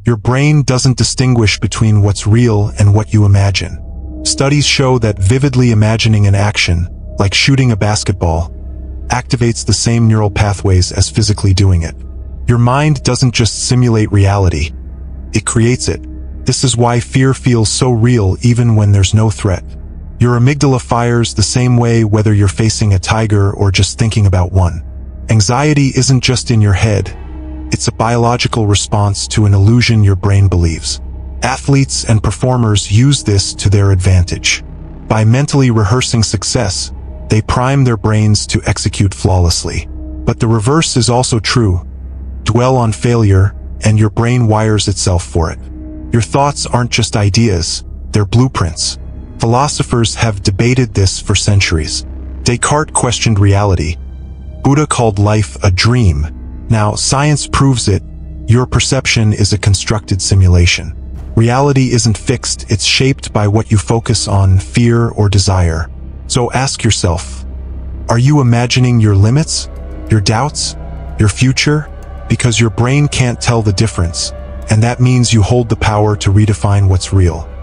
Your brain doesn't distinguish between what's real and what you imagine. Studies show that vividly imagining an action, like shooting a basketball, activates the same neural pathways as physically doing it. Your mind doesn't just simulate reality, it creates it. This is why fear feels so real even when there's no threat. Your amygdala fires the same way whether you're facing a tiger or just thinking about one. Anxiety isn't just in your head, it's a biological response to an illusion your brain believes. Athletes and performers use this to their advantage. By mentally rehearsing success, they prime their brains to execute flawlessly. But the reverse is also true. Dwell on failure, and your brain wires itself for it. Your thoughts aren't just ideas, they're blueprints. Philosophers have debated this for centuries. Descartes questioned reality. Buddha called life a dream. Now, science proves it. Your perception is a constructed simulation. Reality isn't fixed, it's shaped by what you focus on, fear or desire. So ask yourself, are you imagining your limits, your doubts, your future? Because your brain can't tell the difference, and that means you hold the power to redefine what's real.